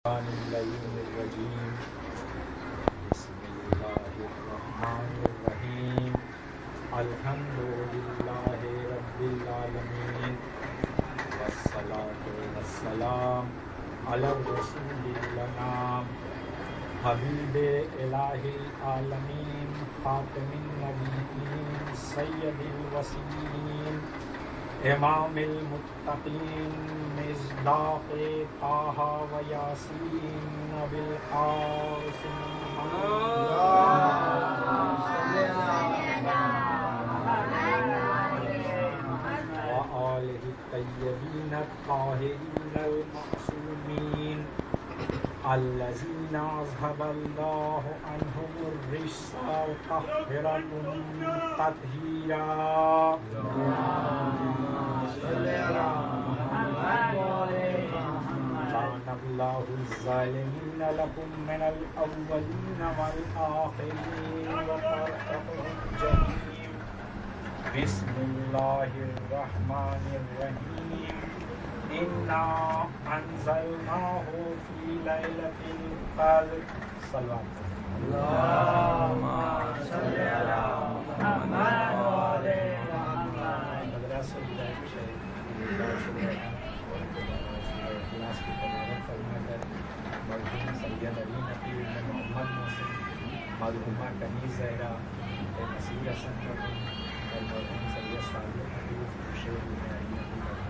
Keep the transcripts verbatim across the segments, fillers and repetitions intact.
الرجیم بسم اللہ الرحمن الرحیم الحمد للہ رب العالمین والصلاة والسلام علی الرسول الانام حبیب الہ العالمین خاتم النبیین سید الوصیین امام المتقین مصداق طٰہٰ و یاسین بالقاسم وآلہ الطیبین الطاہرین المعصومین الذین اذھب اللہ عنہم الرجس وطہرهم تطہیرا كان الله الظالمين لكم من الأولين والآخرين وفرقكم جميعا بسم الله الرحمن الرحيم إنا أنزلناه في ليلة القدر صلى اللهم صل على محمد وعلى محمد مدرسة مرحوم سید علی نقی محمد محسن مرحومہ کنیز زہرا مسیح حسن اور مرحوم سید صالح حفیظ شیخ علی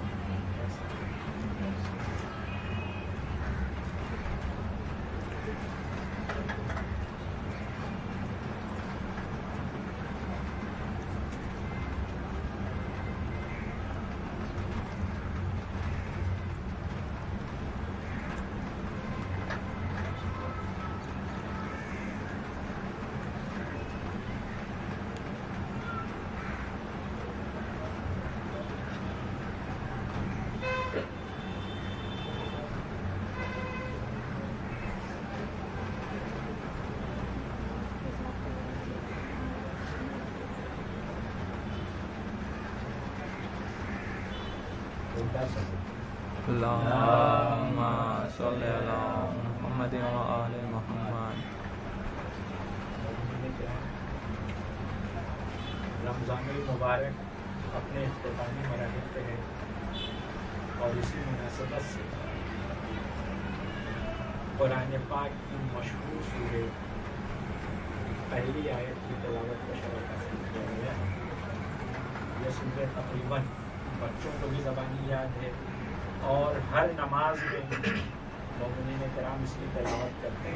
اللهم صل على محمد وآل محمد. رمضان المبارک اپنے اختتامی مراحل پہ ہے اور اسی مناسبت سے قرآن پاک کی مشہور سورہ پہلی آیت کی تلاوت کا شرف حاصل کیا گیا ہے. یہ سورہ تقریباً بچوں کو بھی زبانی یاد ہے اور ہر نماز میں مومنین کرام اس کی تلاوت کرتے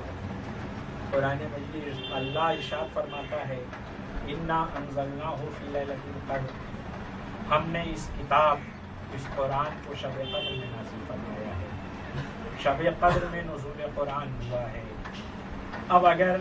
ہیں. قرآن مجید اللہ ارشاد فرماتا ہے انا انزلناہ فی لیلۃ القدر، ہم نے اس کتاب اس قرآن کو شب قدر میں نازل فرمایا ہے. شب قدر میں نزول قرآن ہوا ہے. اب اگر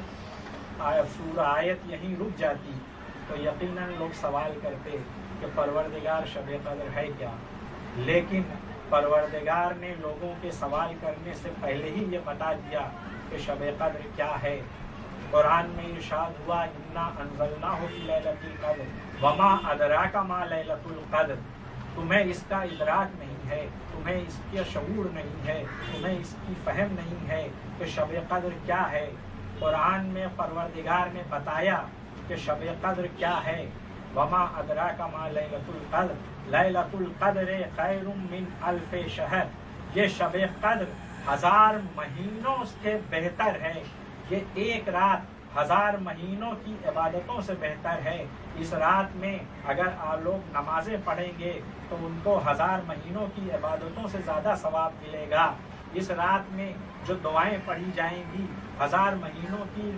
سورہ آیت یہیں رک جاتی تو یقیناً لوگ سوال کرتے کہ پروردگار شب قدر ہے کیا، لیکن پروردگار نے لوگوں کے سوال کرنے سے پہلے ہی یہ بتا دیا کہ شب قدر کیا ہے. قرآن میں ارشاد ہوا انا انزلناہ فی لیلۃ القدر وما ادراک ما لیلۃ القدر، تمہیں اس کا ادراک نہیں ہے، تمہیں اس کا شعور نہیں ہے، تمہیں اس کی فہم نہیں ہے کہ شب قدر کیا ہے. قرآن میں پروردگار نے بتایا کہ شب قدر کیا ہے. وما ادراک ما لیلۃ القدر لیلۃ القدر خیر من الف شہر، یہ شب قدر ہزار مہینوں سے بہتر ہے. یہ ایک رات ہزار مہینوں کی عبادتوں سے بہتر ہے. اس رات میں اگر آپ لوگ نمازیں پڑھیں گے تو ان کو ہزار مہینوں کی عبادتوں سے زیادہ ثواب ملے گا. اس رات میں جو دعائیں پڑھی جائیں گی ہزار مہینوں کی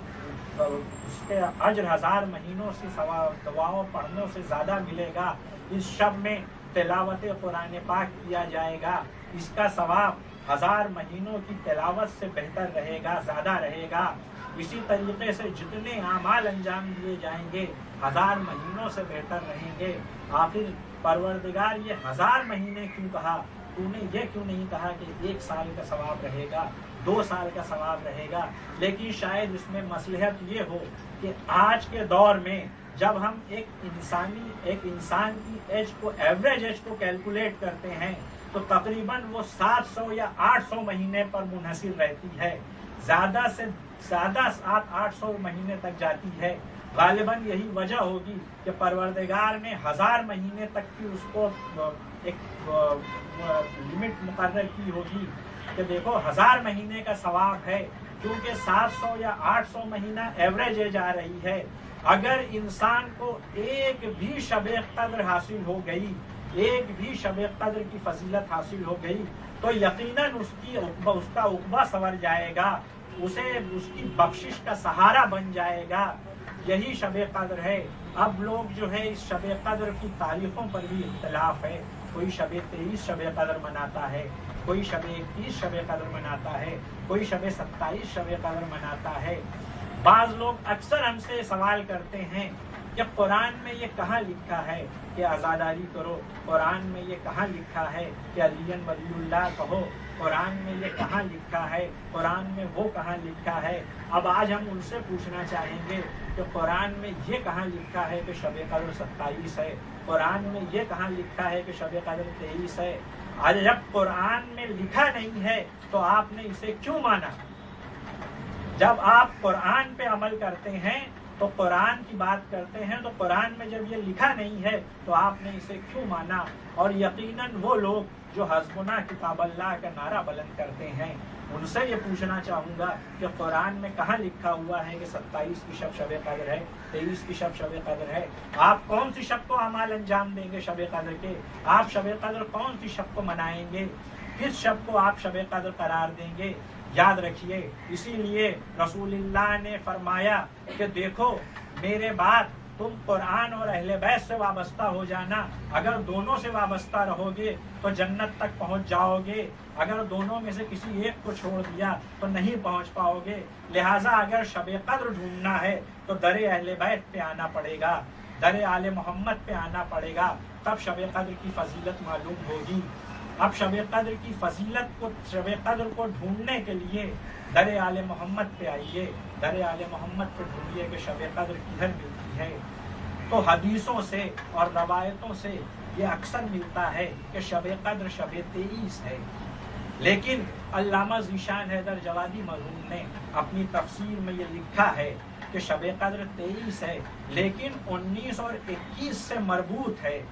اس کے اجر ہزار مہینوں سے دعاؤں پڑھنے سے زیادہ ملے گا. اس شب میں تلاوت قرآن پاک کیا جائے گا، اس کا ثواب ہزار مہینوں کی تلاوت سے بہتر رہے گا، زیادہ رہے گا. اسی طریقے سے جتنے اعمال انجام دیے جائیں گے ہزار مہینوں سے بہتر رہیں گے. آخر پروردگار یہ ہزار مہینے کیوں کہا؟ تو نے یہ کیوں نہیں کہا کہ ایک سال کا ثواب رہے گا، دو سال کا ثواب رہے گا؟ لیکن شاید اس میں مصلحت یہ ہو کہ آج کے دور میں جب ہم ایک انسانی ایک انسان کی ایج کو ایوریج ایج کو کیلکولیٹ کرتے ہیں تو تقریباً وہ سات سو یا آٹھ سو مہینے پر منحصر رہتی ہے، زیادہ سے زیادہ سات آٹھ سو مہینے تک جاتی ہے۔ غالباً یہی وجہ ہوگی کہ پروردگار نے ہزار مہینے تک کی اس کو ایک لمٹ مقرر کی ہوگی کہ دیکھو ہزار مہینے کا ثواب ہے، کیونکہ سات سو یا آٹھ سو مہینہ ایوریج ایج آ رہی ہے۔ اگر انسان کو ایک بھی شب قدر حاصل ہو گئی، ایک بھی شب قدر کی فضیلت حاصل ہو گئی تو یقیناً اس کی عقبہ اس کا عقبہ سنور جائے گا، اسے اس کی بخشش کا سہارا بن جائے گا۔ یہی شب قدر ہے۔ اب لوگ جو ہے اس شب قدر کی تاریخوں پر بھی اختلاف ہے، کوئی شب تیئیس شب قدر مناتا ہے، کوئی شب اکیس شب قدر مناتا ہے، کوئی شب ستائیس شب قدر مناتا ہے۔ بعض لوگ اکثر ہم سے سوال کرتے ہیں کہ قرآن میں یہ کہاں لکھا ہے کہ عزاداری کرو، قرآن میں یہ کہاں لکھا ہے کہ علی ولی اللہ کہو، قرآن میں یہ کہاں لکھا ہے، قرآن میں وہ کہاں لکھا ہے۔ اب آج ہم ان سے پوچھنا چاہیں گے کہ قرآن میں یہ کہاں لکھا ہے کہ شب قدر ستائیس ہے، قرآن میں یہ کہاں لکھا ہے کہ شب قدر تیئیس ہے۔ آج جب قرآن میں لکھا نہیں ہے تو آپ نے اسے کیوں مانا؟ جب آپ قرآن پہ عمل کرتے ہیں تو قرآن کی بات کرتے ہیں تو قرآن میں جب یہ لکھا نہیں ہے تو آپ نے اسے کیوں مانا؟ اور یقیناً وہ لوگ جو حسبنا کتاب اللہ کا نعرہ بلند کرتے ہیں ان سے یہ پوچھنا چاہوں گا کہ قرآن میں کہاں لکھا ہوا ہے کہ ستائیس کی شب شب قدر ہے، تیئیس کی شب شب قدر ہے؟ آپ کون سی شب کو اعمال انجام دیں گے شب قدر کے؟ آپ شب قدر کون سی شب کو منائیں گے؟ کس شب کو آپ شب قدر قرار دیں گے؟ یاد رکھیے، اسی لیے رسول اللہ نے فرمایا کہ دیکھو میرے بعد تم قرآن اور اہل بیت سے وابستہ ہو جانا، اگر دونوں سے وابستہ رہو گے تو جنت تک پہنچ جاؤ گے، اگر دونوں میں سے کسی ایک کو چھوڑ دیا تو نہیں پہنچ پاؤ گے۔ لہٰذا اگر شب قدر ڈھونڈنا ہے تو در اہل بیت پہ آنا پڑے گا، در آل محمد پہ آنا پڑے گا، تب شب قدر کی فضیلت معلوم ہوگی۔ اب شب قدر کی فضیلت کو شب قدر کو ڈھونڈنے کے لیے در آل محمد پہ آئیے، در آل محمد پہ ڈھونڈیے کہ شب قدر کدھر ملتی ہے۔ تو حدیثوں سے اور روایتوں سے یہ اکثر ملتا ہے کہ شب قدر شب تیئیس ہے، لیکن علامہ ذیشان حیدر جوادی مرحوم نے اپنی تفسیر میں یہ لکھا ہے کہ شب قدر تیئیس ہے، لیکن انیس اور اکیس سے مربوط ہے۔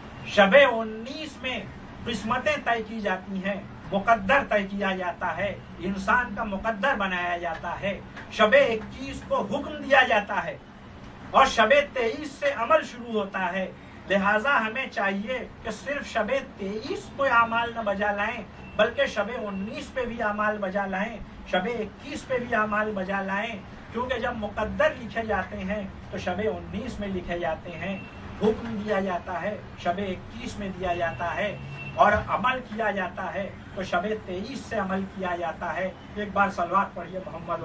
شب انیس میں قسمتیں طے کی جاتی ہیں، مقدر طے کیا جاتا ہے، انسان کا مقدر بنایا جاتا ہے۔ شب اکیس کو حکم دیا جاتا ہے اور شب تیئیس سے عمل شروع ہوتا ہے۔ لہٰذا ہمیں چاہیے کہ صرف شب تیئیس کو اعمال نہ بجا لائیں بلکہ شب انیس پہ بھی اعمال بجا لائیں، شب اکیس پہ بھی اعمال بجا لائیں، کیونکہ جب مقدر لکھے جاتے ہیں تو شب انیس میں لکھے جاتے ہیں، حکم دیا جاتا ہے شب اکیس میں دیا جاتا ہے، اور عمل کیا جاتا ہے تو شب تیئیس سے عمل کیا جاتا ہے۔ ایک بار صلوات پڑھیے محمد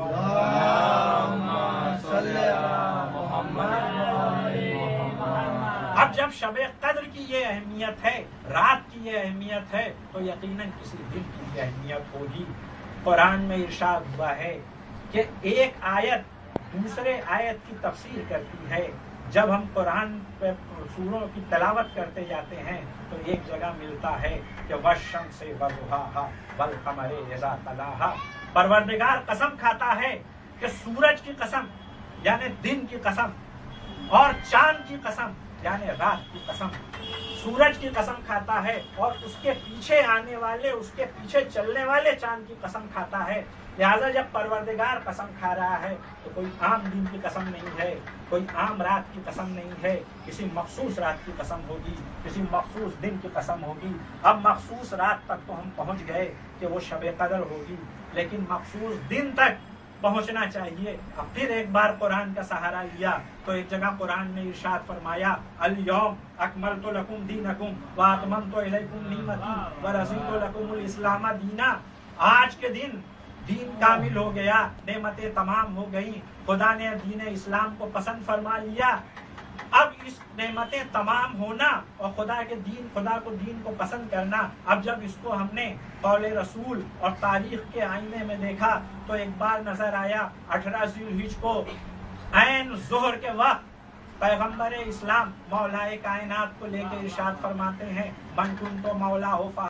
اب جب شب قدر کی یہ اہمیت ہے، رات کی یہ اہمیت ہے، تو یقیناً کسی دن کی یہ اہمیت ہوگی۔ قرآن میں ارشاد ہوا ہے کہ ایک آیت دوسرے آیت کی تفسیر کرتی ہے۔ جب ہم قرآن پہ سوروں کی تلاوت کرتے جاتے ہیں تو ایک جگہ ملتا ہے کہ وَالشَّمْسِ وَضُحَاهَا وَالْقَمَرِ إِذَا تَلَاهَا، پروردگار قسم کھاتا ہے کہ سورج کی قسم یعنی دن کی قسم اور چاند کی قسم یعنی رات کی قسم۔ سورج کی قسم کھاتا ہے اور اس کے پیچھے آنے والے اس کے پیچھے چلنے والے چاند کی قسم کھاتا ہے۔ لہٰذا جب پروردگار قسم کھا رہا ہے تو کوئی عام دن کی قسم نہیں ہے، کوئی عام رات کی قسم نہیں ہے، کسی مخصوص رات کی قسم ہوگی، کسی مخصوص دن کی قسم ہوگی۔ اب مخصوص رات تک تو ہم پہنچ گئے کہ وہ شب قدر ہوگی، لیکن مخصوص دن تک پہنچنا چاہیے۔ اب پھر ایک بار قرآن کا سہارا لیا تو ایک جگہ قرآن نے ارشاد فرمایا الیوم اکملت لکم دینکم واتممت علیکم نعمتی ورضیت لکم الاسلام دینا، آج کے دن دین کامل ہو گیا، نعمتیں تمام ہو گئیں، خدا نے دین اسلام کو پسند فرما لیا۔ اب اس نعمتیں تمام ہونا اور خدا کے دین خدا کو دین کو پسند کرنا، اب جب اس کو ہم نے قول رسول اور تاریخ کے آئینے میں دیکھا تو ایک بار نظر آیا اٹھارہ ذی الحجہ کو عین ظہر کے وقت پیغمبر اسلام مولا کائنات کو لے کے ارشاد فرماتے ہیں من کنت مولا ہو